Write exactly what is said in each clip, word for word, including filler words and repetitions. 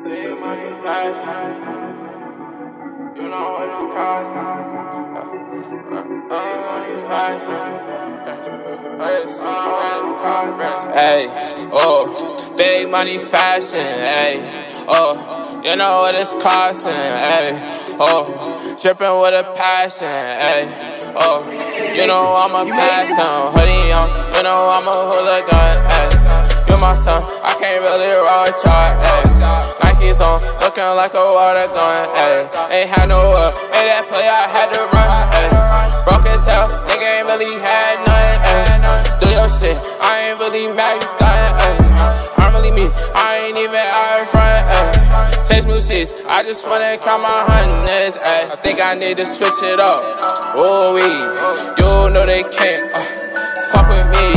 Big money fashion. You know what it's costing. Big money fashion. Hey, oh, big money fashion. Hey, oh, you know what it's costing. Hey, oh, dripping with a passion. Hey, oh, you know I'm a passion. Hoodie on, you know I'm a hooligan. Hey. You my son, I can't really roll a chart, ayy. Nike's on, looking like a water gun, ayy. Ain't had no up, made that play, I had to run, ayy. Broke as hell, nigga ain't really had nothing, ayy. Do your shit, I ain't really mad, you stuntin', ayy. I'm really me, I ain't even out in front, ayy. Change new seats, I just wanna count my hundreds, ayy. I think I need to switch it up, ooh wee. You know they can't, uh, fuck with me.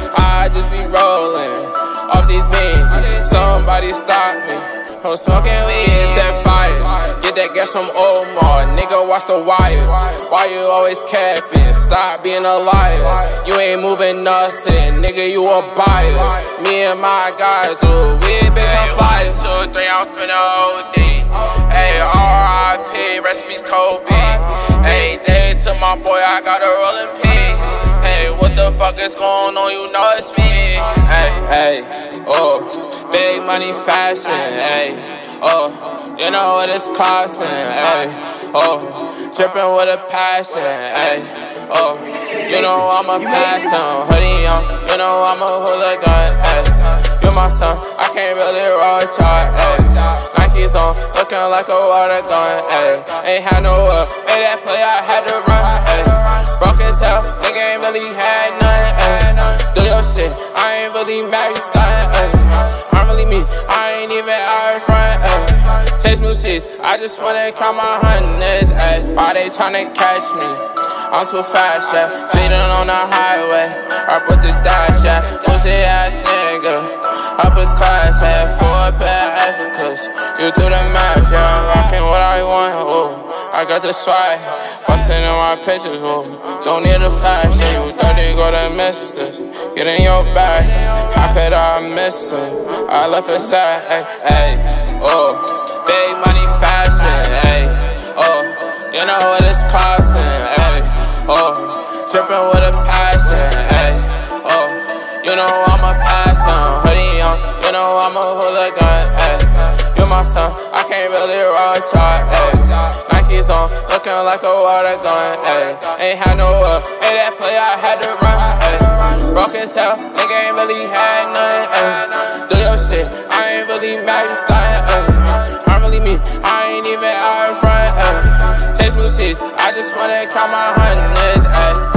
I just be rolling off these beans. Somebody stop me from smoking weed. Set fire, get that gas from Omar. Nigga, watch the wire. Why you always capping? Stop being a liar. You ain't moving nothing, nigga, you a buyer. Me and my guys, ooh, we bitch on fire. Two, three, I'm spinning O D. Hey, R I P, recipes Kobe. Hey, day to my boy, I got a rollin' piece. Hey, what the fuck is going on? You know it's me. Hey, hey, oh, big money fashion. Hey, oh, you know what it's costing. Hey, oh, dripping with a passion. Hey, oh, you know I'm a passion. Hoodie on, you know I'm a hooligan. Hey, you my son, I can't really roll a chart. Hey, Nike's on, looking like a water gun. Hey, ain't had no up, made that play, I had to run. Hey. Broke as hell, nigga ain't really had nothing, ayy. Do your shit, I ain't really mad, you stuntin', ayy. I'm really me, I ain't even out in front, ayy. Change new seats, I just wanna count my hundreds, ayy. Why they tryna catch me? I'm too fast, yeah. Speeding on the highway, up with the dash, yeah. Pussy ass nigga, upper class, yeah. Four pair Africas, you do the math, yeah. I'm rocking what I want, ooh. I got the swag, bustin' in my pictures, ooh. Don't need a flash, yeah, you thought you gonna miss this. Get in your bag, how could I miss it? I left it sad, ay, ay, oh. Big money fashion, ay, oh. You know what it's costing, ay, oh. Drippin' with a passion, ay, oh. You know I'm a passion, hoodie on, you know I'm a hooligan, ay. You my son, I can't really roll a chart, ayy. Nike's on, looking like a water gun, ayy. Ain't had no up, made that play, I had to run, ayy. Broke as hell, nigga ain't really had nothing, ayy. Do your shit, I ain't really mad, you stuntin', ayy. I'm really me, I ain't even out in front, ayy. Change new seats, I just wanna count my hundreds, ayy.